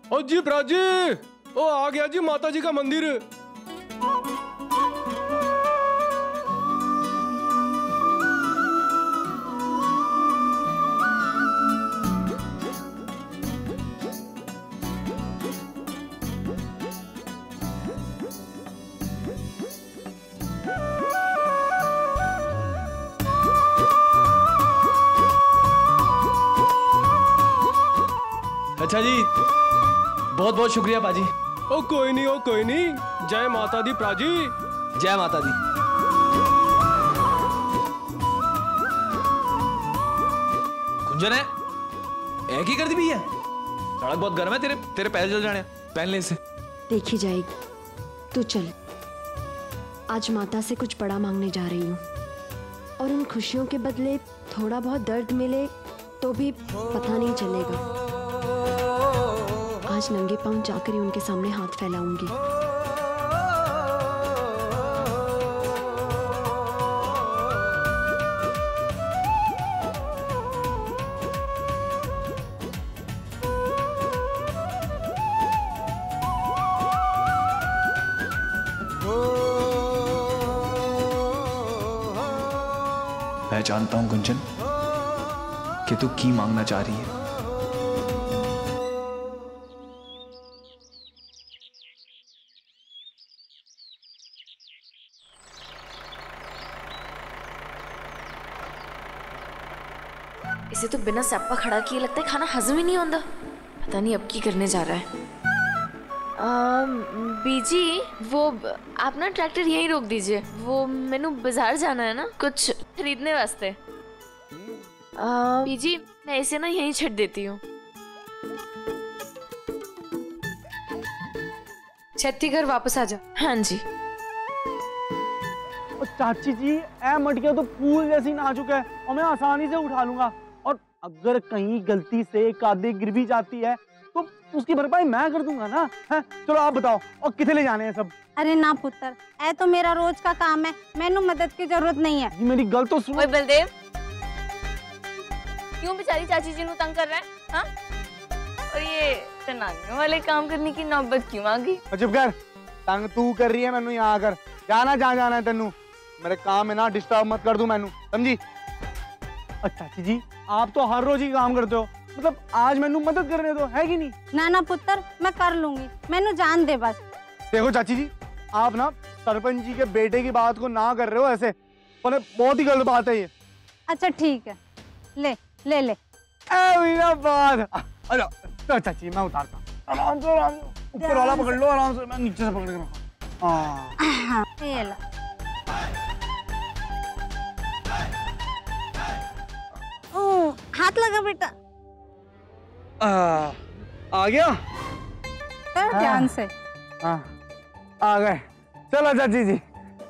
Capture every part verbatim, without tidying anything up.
ओ जी प्राजी, ओ आ गया जी माता जी का मंदिर। अच्छा जी, बहुत बहुत शुक्रिया बाजी। ओ कोई नहीं, ओ कोई नहीं। जय माता दी प्राजी। जय माता दी। कुंजन है, एक ही कर दी भैया। सड़क बहुत गर्म है, तेरे तेरे पैर जल जाने, पहन ले इसे। देखी जाएगी, तू चल। आज माता से कुछ बड़ा मांगने जा रही हूँ, और उन खुशियों के बदले थोड़ा बहुत दर्द मिले तो भी पता नहीं चलेगा। आज नंगे पांव जाकर ही उनके सामने हाथ फैलाऊंगी। मैं जानता हूं गुंजन कि तू की मांगना चाह रही है। इसे तो बिना सप्पा खड़ा किए लगता है खाना हजम ही नहीं होता। पता नहीं अब की करने जा रहा है। बीजी, वो आप ना ट्रैक्टर यहीं रोक दीजिए। वो मैंने बाजार जाना है ना कुछ खरीदने वास्ते। बीजी, मैं इसे ना यहीं छट देती हूँ। छत्ती घर वापस आ जा। हाँ जी। चाची जी, ए मटकिया तो फूल जैसी नाजुक है और मैं आसानी से उठा लूंगा। और अगर कहीं गलती से एक आधी गिर भी जाती है तो उसकी भरपाई मैं कर दूंगा ना। है? चलो आप बताओ, और कितने ले जाने हैं सब? अरे ना पुत्र, ए तो मेरा रोज का काम है, मैनू मदद की जरूरत नहीं है। मेरी गल तो सुनो। ओए बलदेव, क्यों बेचारी चाची जी को तंग कर रहा है? हाँ? और ये तनाने वाले काम करने की नौबत क्यों आ गई? चुप कर, तंग तू कर रही है मैनू यहाँ आकर। जाना जहाँ जाना है तेनू, मेरे काम है ना, डिस्टर्ब मत कर दूं मैनू, समझी? अच्छा चाची जी, आप तो हर रोज ही काम करते हो, मतलब आज मैनू मदद करने दो, है कि नहीं? ना ना पुत्र, मैं कर लूंगी, मैनू जान दे बस। देखो चाची जी, आप ना सरपंच जी के बेटे की बात को ना कर रहे हो ऐसे, बहुत ही गलत बात है ये। अच्छा ठीक है, ले ले ले। ए बात। अरे तो चाची मैं उतारता हूँ, आराम से आराम से, ऊपर वाला पकड़ लो आराम से, मैं नीचे से पकड़ के रखा। हाँ ये लो। ओ, हाथ लगा बेटा। आ, आ गया? कर ध्यान से। हाँ, आ गए। चलो चाची जी।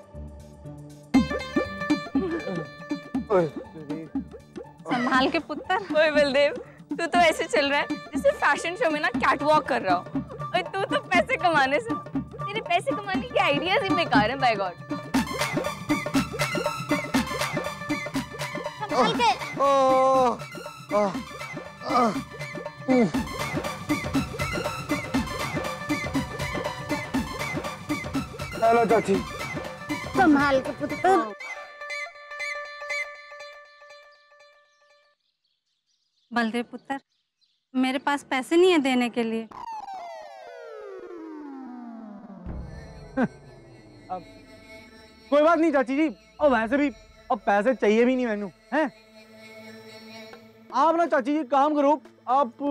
संभाल के पुत्र। ओए बलदेव, तू तो ऐसे चल रहा है जैसे फैशन शो में ना कैट वॉक कर रहा हो। और तू तो पैसे कमाने से, तेरे पैसे कमाने के आइडियाज ही बेकार हैं, बाय गॉड। संभाल के। ओ, आ, आ, हेलो चाची। संभाल के पुत्र। बलदेव पुत्र, मेरे पास पैसे नहीं है देने के लिए। अब कोई बात नहीं चाची जी, और वैसे भी अब पैसे चाहिए भी नहीं मैनू, हैं? आप ना चाची जी काम करो, आप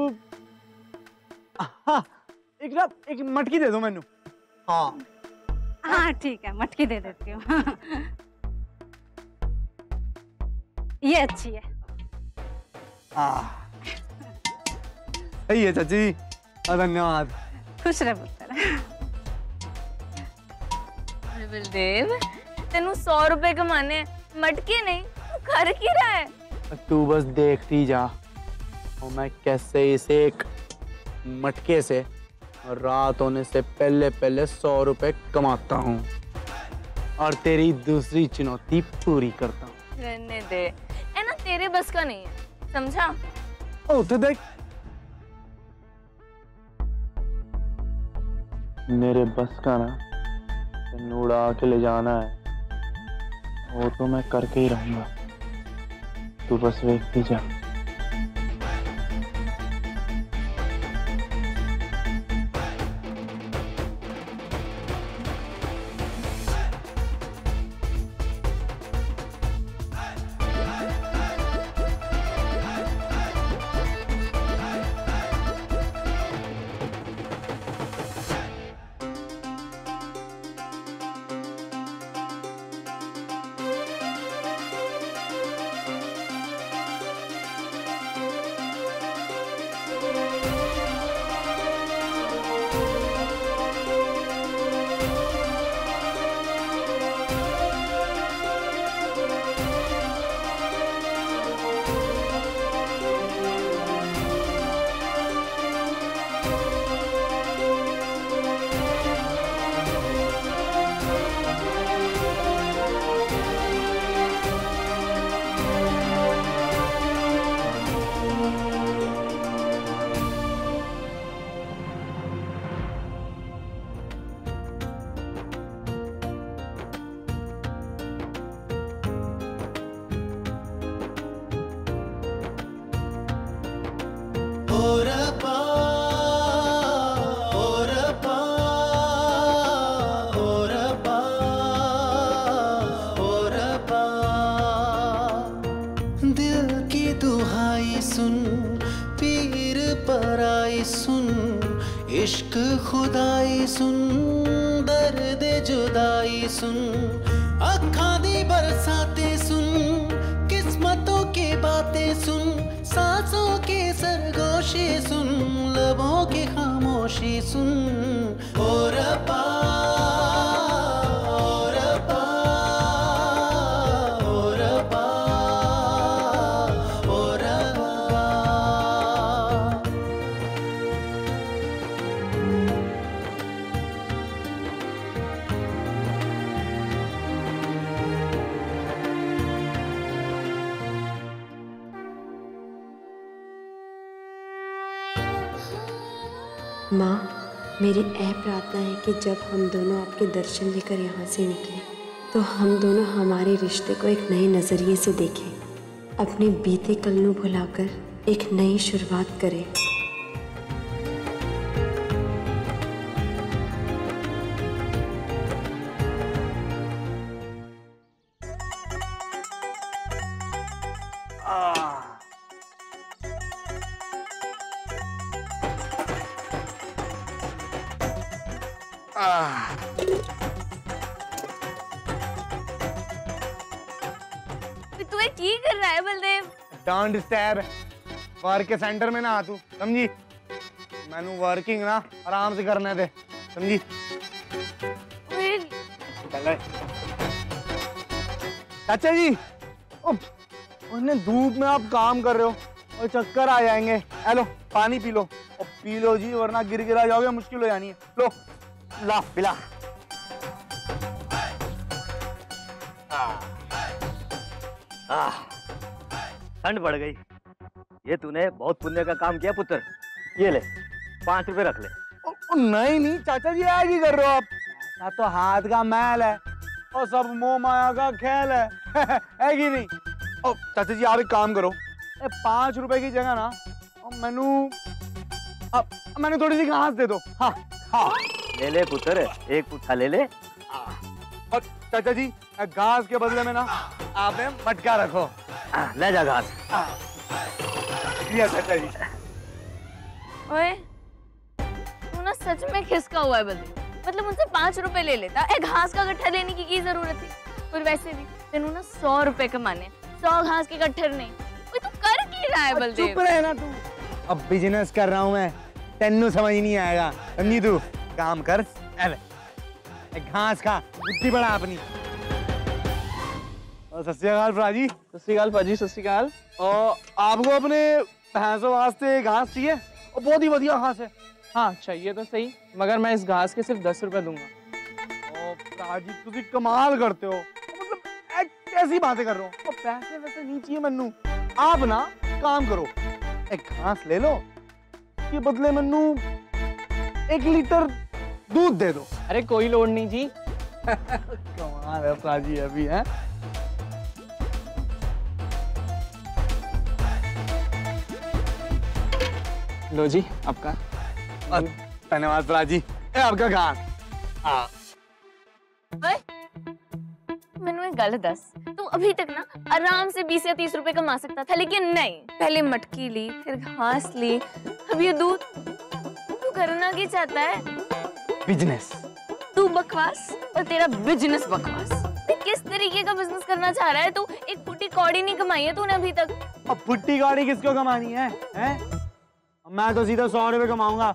हाँ, एक ना एक मटकी दे दो मैनू। हाँ हाँ ठीक है, मटकी दे देती हूँ। ये अच्छी है। सही है चाची जी, धन्यवाद। खुश रह पुत्र। बलदेव, तेनू सौ रुपए कमाने, मटके नहीं, तू कर क्या रहा है? तू बस देखती जा और मैं कैसे इसे एक मटके से रात होने से पहले पहले सौ रुपए कमाता हूँ और तेरी दूसरी चुनौती पूरी करता हूँ। रहने दे, है ना, तेरे बस का नहीं है, समझा? ओ तो देख, मेरे बस का ना तेनू उड़ा के ले जाना है, वो तो मैं करके ही रहूंगा। तू बस देखती जा। इश्क खुदाई सुन, दर्द जुदाई सुन, अखा दी बरसाते सुन, किस्मतों की बातें सुन, सांसों के सरगोशे सुन, लबों की खामोशी सुन। ओ रब्बा ओ रब्बा ओ रब्बा ओ रब्बा। माँ, मेरी ऐ प्रार्थना है कि जब हम दोनों आपके दर्शन लेकर यहाँ से निकलें तो हम दोनों हमारे रिश्ते को एक नए नज़रिए से देखें, अपने बीते कल को भुलाकर एक नई शुरुआत करें। तू ये की कर रहा है बलदेव? Don't disturb. वर्क के सेंटर में ना आ तू, समझी? मैनू वर्किंग ना आराम से करने दे, समझी? चाचा जी, उन्हें धूप में आप काम कर रहे हो और चक्कर आ जाएंगे। हेलो, पानी पी लो और पी लो जी, वरना गिर गिरा जाओगे, मुश्किल हो जानी है। लो ला पिला। ठंड बढ़ गई। ये तूने बहुत पुण्य का काम किया पुत्र। ये ले पांच रुपए रख ले। ओ, ओ, नहीं नहीं चाचा जी, ऐसा ही कर रहे हो आप। ना तो हाथ का मैल है और सब मोह माया का खेल है। है कि नहीं? ओ चाचा जी, आप एक काम करो, पांच रुपए की जगह ना मैनू अब मैंने थोड़ी सी घास दे दो। हाँ हाँ ले ले पुत्र, एक पुट्ठा ले ले। और चाचा जी, घास के बदले में ना आपने मटका रखो। आ, ले जा घास। ये चाचा जी। ओए, तू ना सच में खिसका हुआ है बलदेव। मतलब मुझसे पांच रुपए ले लेता, एक घास का गट्ठा लेने की की जरूरत थी? और वैसे भी तेनू ना सौ रुपए कमाने, सौ घास के गट्ठर नहीं। ओए तू कर क्या रहा है बलदेव? चुप रहे ना तू। अब बिजनेस कर रहा हूँ मैं, तेनू समझ नहीं आएगा, समझी? तू काम कर, एक घास खा, बुद्धि बढ़ा अपनी। सत श्री अकाल भ्राजी। सत श्री अकाल भाजी, सत श्री अकाल। और आपको अपने भैंसों वास्ते घास चाहिए? और बहुत ही बढ़िया घास है। हाँ चाहिए तो सही, मगर मैं इस घास के सिर्फ दस रुपए दूंगा। ओ भ्राजी, तुम कमाल करते हो। मतलब कैसी बातें कर रहे हो? और पैसे वैसे नहीं चाहिए मन्नू। आप ना काम करो, एक घास ले लो, ये बदले मन्नू एक लीटर दूध दे दो। अरे कोई लोड नहीं जी। कमाल है प्राची अभी है। लो जी आपका। धन्यवाद प्राची। ए आपका कहाँ? हाँ। ओए, मैंने एक गल दस, तू अभी तक ना आराम से बीस या तीस रुपए कमा सकता था, लेकिन नहीं, पहले मटकी ली, फिर घास ली, अब ये दूध। तू करना क्या चाहता है? बिजनेस। तू बकवास और तेरा बिजनेस बकवास। तू किस तरीके का बिजनेस करना चाह रहा है? तू एक फुटी कौड़ी नहीं कमाई है तूने अभी तक। अब फुट्टी कौड़ी किसको कमानी है, हैं? मैं तो सीधा सौ रुपए कमाऊंगा।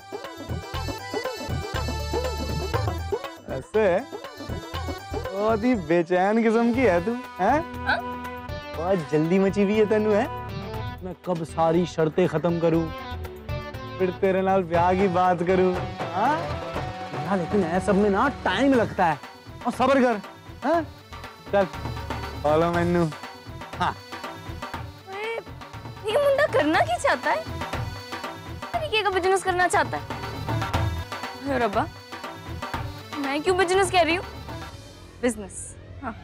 ऐसे बहुत ही बेचैन किस्म की है तू, हैं? बहुत जल्दी मची हुई है तेनू, है? मैं कब सारी शर्तें खत्म करूं, फिर तेरे नाल ब्याह की बात करूं, हाँ? ना लेकिन ऐ सब में ना टाइम लगता है, और सब्र कर, हैं? चल फॉलो मैनू। हाँ। ये मुंडा करना क्या चाहता है? किस तरीके का बिजनेस करना चाहता है? रब्बा, मैं क्यों बिजनेस कह रही हूँ? बिजनेस, हाँ।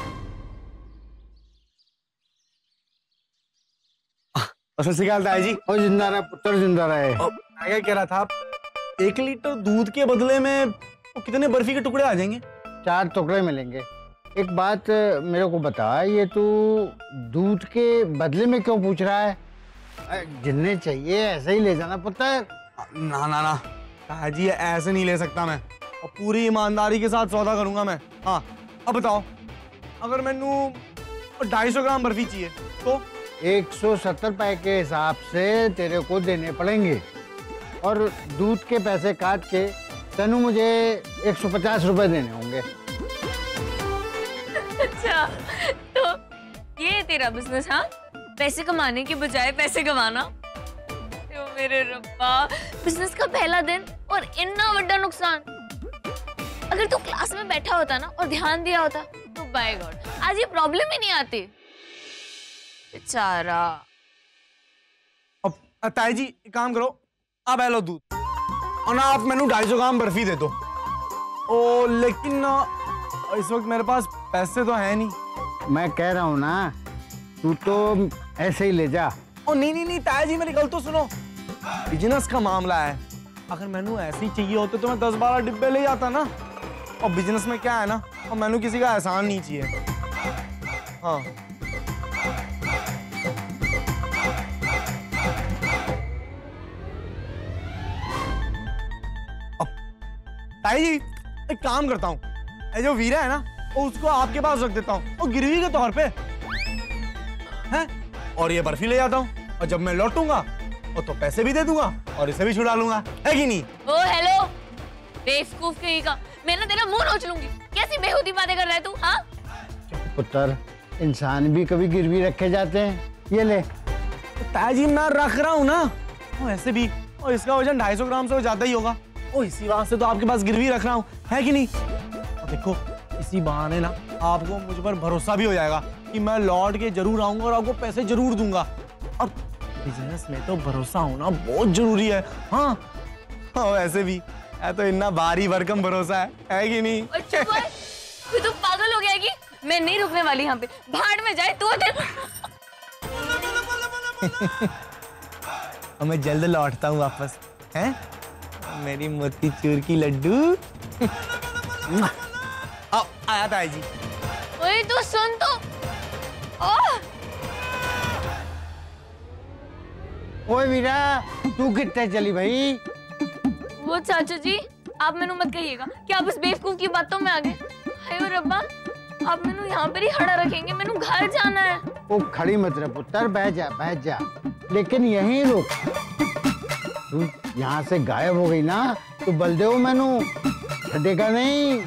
सत श्री अकाल ताई जी। ओ जिंदा रहे पुत्र, जिंदा रहे। मैं क्या कह रहा था, एक लीटर दूध के बदले में तो कितने बर्फी के टुकड़े आ जाएंगे? चार टुकड़े मिलेंगे। एक बात मेरे को बता, ये तू दूध के बदले में क्यों पूछ रहा है? जितने चाहिए ऐसे ही ले जाना पुत्र। ना ना ना ताई जी, ऐसे नहीं ले सकता मैं, और पूरी ईमानदारी के साथ सौदा करूंगा मैं। हाँ अब बताओ, अगर मैनू ढाई सौ ग्राम बर्फी चाहिए तो? एक सौ सत्तर पैसे के हिसाब से तेरे को देने पड़ेंगे, और दूध के पैसे काट के तेनू मुझे एक सौ पचास रुपए देने होंगे। अच्छा, तो ये तेरा बिजनेस? हाँ, पैसे कमाने के बजाय पैसे गंवाना। तो मेरे रब्बा, बिजनेस का पहला दिन और इतना बड़ा नुकसान। अगर तू क्लास में बैठा होता ना और ध्यान दिया होता तो बाय गॉड आज ये प्रॉब्लम ही नहीं आती। बेचारा। अब ताई जी एक काम करो, अब लो दूध, और ना आप मैनू ढाई सौ ग्राम बर्फी दे दो। ओ लेकिन ना इस वक्त मेरे पास पैसे तो है नहीं। मैं कह रहा हूँ ना, तू तो ऐसे ही ले जा। ओ नहीं नहीं नहीं ताई जी, मेरी गल तो सुनो, बिजनेस का मामला है। अगर मैनू ऐसे ही चाहिए होते तो मैं दस बारह डिब्बे ले जाता ना। और बिजनेस में क्या है ना, और मैनू किसी का एहसान नहीं चाहिए। हाँ ताई जी एक काम करता हूँ, ये जो वीरा है ना, उसको आपके पास रख देता हूँ और गिरवी के तौर पे, हैं? और ये बर्फी ले जाता हूँ, और जब मैं लौटूंगा और तो पैसे भी दे दूंगा और इसे भी छुड़ा लूंगा, है कि नहीं? ओ हेलो, बेवकूफ कहीं का, मैं ना तेरा मुंह नोच लूंगी। कैसी बेहुदी बातें कर रहा है तू? हाँ पुत्र, इंसान भी कभी गिरवी रखे जाते हैं। ये ले। ताई जी मैं रख रहा हूँ ना, ऐसे भी, और इसका वजन ढाई सौ ग्राम से ज्यादा ही होगा। ओ इसी वास्ते तो आपके पास गिरवी रख रहा हूँ, है कि नहीं? और देखो इसी बहाने ना आपको मुझ पर भरोसा भी हो जाएगा कि मैं लौट के जरूर आऊंगा और आपको पैसे जरूर दूंगा। और बिजनेस में तो भरोसा होना बहुत जरूरी है। हाँ हाँ वैसे भी है तो इतना भारी भरकम भरोसा है, है कि नहीं? तू तो पागल हो गया है कि मैं नहीं रुकने वाली यहाँ पे, भाड़ में जाए तू। और मैं जल्द लौटता हूँ वापस, हैं? मेरी मोतीचूर की लड्डू। आओ आया ताई जी। ओए तू सुन तो। ओह ओए वीरा, तू कितने चली भाई? वो चाचा जी, आप मैनू मत कहिएगा कि आप इस बेवकूफ की बातों में आ गए। हाय रब्बा, आप मैनू यहाँ पर ही खड़ा रखेंगे, मैनू घर जाना है। ओ खड़ी मत रह पुत्र, बैठ जा बैठ जा, लेकिन यहीं रुक। तू यहाँ से गायब हो गई ना तो बलदेव मैनू छड़ेगा नहीं।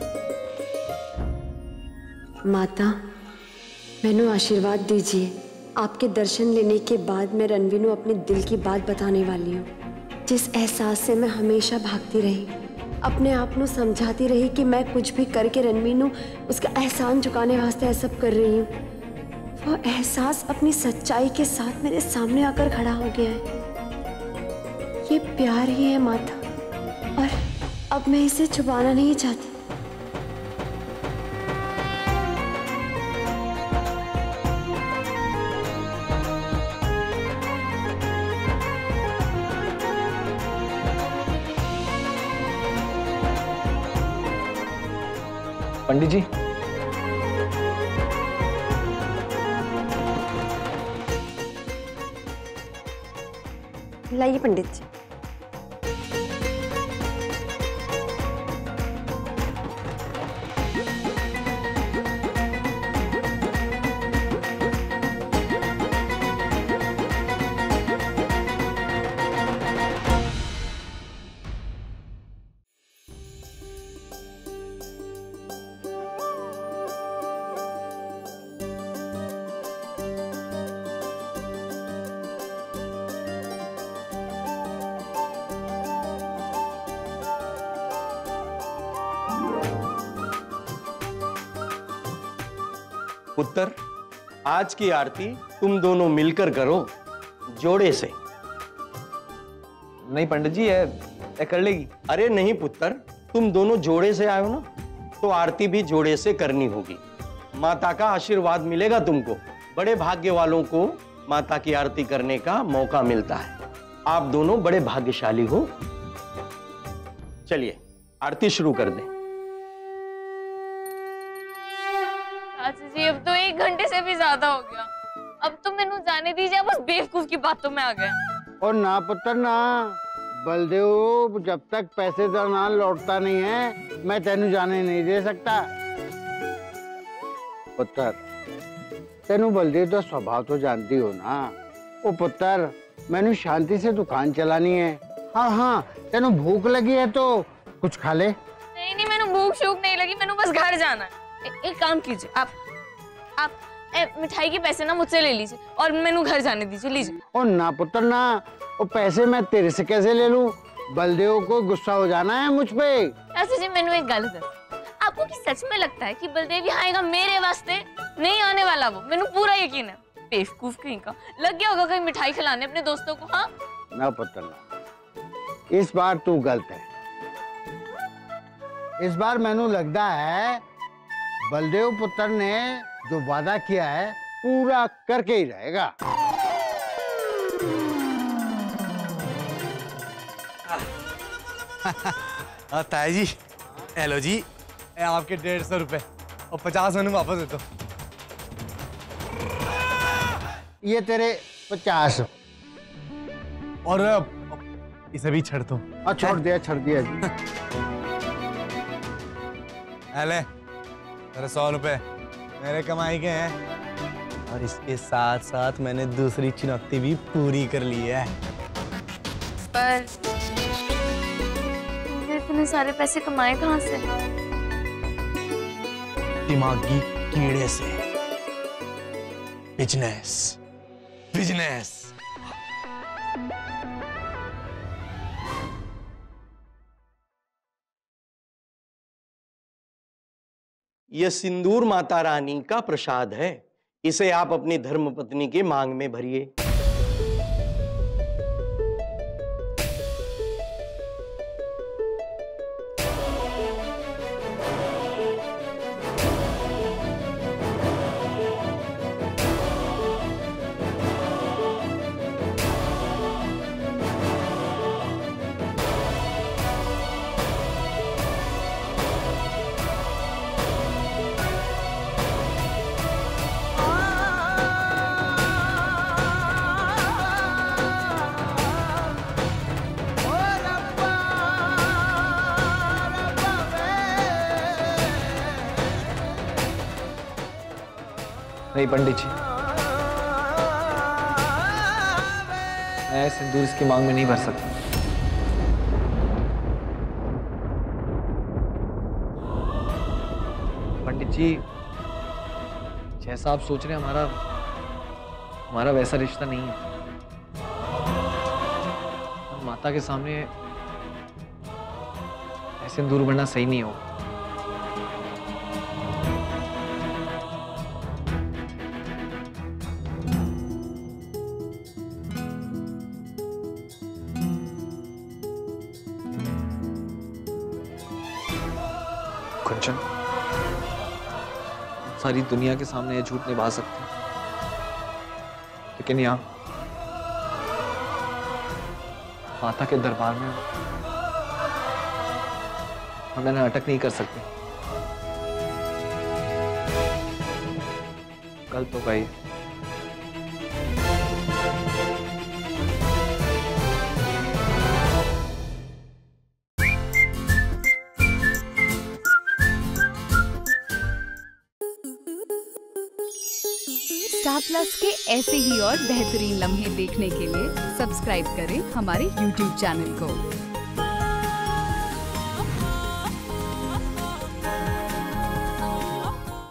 माता, मैनू आशीर्वाद दीजिए आपके दर्शन लेने के बाद मैं रणवीर को अपने दिल की बात बताने वाली हूँ, जिस एहसास से मैं हमेशा भागती रही, अपने आप को समझाती रही कि मैं कुछ भी करके रणवीर को उसका एहसान चुकाने वास्ते ऐसा सब कर रही हूँ। वो एहसास अपनी सच्चाई के साथ मेरे सामने आकर खड़ा हो गया है। ये प्यार ही है माता, और अब मैं इसे छुपाना नहीं चाहती। पंडित जी, लाइए पंडित जी। पुत्र, आज की आरती तुम दोनों मिलकर करो, जोड़े से। नहीं पंडित जी, ये, ये कर लेगी। अरे नहीं पुत्र, तुम दोनों जोड़े से आए हो ना, तो आरती भी जोड़े से करनी होगी। माता का आशीर्वाद मिलेगा तुमको। बड़े भाग्य वालों को माता की आरती करने का मौका मिलता है। आप दोनों बड़े भाग्यशाली हो। चलिए आरती शुरू कर दें। चाचा जी, अब तो एक घंटे से भी ज्यादा हो गया। अब तो मैंने जाने दीजिए, बस बेवकूफ की बातों में आ गया। और ना पुत्र ना, बलदेव जब तक पैसे का ना लौटता नहीं है, मैं तेनू जाने नहीं दे सकता। पुत्र, तेनू बलदेव तो स्वभाव तो जानती हो ना। ओ पुत्र, मैनू शांति से दुकान चलानी है। हाँ हाँ, तेनू भूख लगी है तो कुछ खा ले। नहीं नहीं, मैंने भूख शूख नहीं लगी, मैंने बस घर जाना है। ए, एक काम कीजिए, आप आप ए, मिठाई के पैसे ना मुझसे ले लीजिए और मैंने घर जाने दीजिए। लीजिए। ओ ना पुत्र ना, वो पैसे मैं तेरे से कैसे ले लूं? बलदेव को गुस्सा हो जाना है मुझ पे। चाचा जी, मैंने एक गल दस, आपको कि सच में लगता है कि बलदेव यहाँ आएगा मेरे वास्ते? नहीं आने वाला वो, मैंने पूरा यकीन है। बेवकूफ कहीं का, लग गया होगा कहीं मिठाई खिलाने अपने दोस्तों को। हाँ ना पुत्र ना, इस बार तू गलत है। इस बार मैनू लगता है बलदेव पुत्र ने जो वादा किया है पूरा करके ही रहेगा। ताया जी, हेलो जी, आपके डेढ़ सौ रुपए और पचास मैंने वापस दे दो। ये तेरे पचास और इसे भी छड़ दो। छोड़ दिया छोड़ दिया जी। अले तेरे सौ रुपए मेरे कमाई के हैं, और इसके साथ साथ मैंने दूसरी चुनौती भी पूरी कर ली है। पर तुमने इतने सारे पैसे कमाए कहाँ से? दिमागी कीड़े से। Business business. यह सिंदूर माता रानी का प्रसाद है। इसे आप अपनी धर्मपत्नी के मांग में भरिए। नहीं पंडित जी, मैं सिंदूर इसकी मांग में नहीं भर सकता। पंडित जी, जैसा आप सोच रहे हैं, हमारा हमारा वैसा रिश्ता नहीं है। और माता के सामने ऐसे दूर बढ़ना सही नहीं होगा। कुंचन, सारी दुनिया के सामने ये झूठ निभा सकते हैं, लेकिन यहाँ माता के दरबार में हमें नाटक नहीं कर सकते। गलत होगा ये। स्टार प्लस के ऐसे ही और बेहतरीन लम्हे देखने के लिए सब्सक्राइब करें हमारे यूट्यूब चैनल को।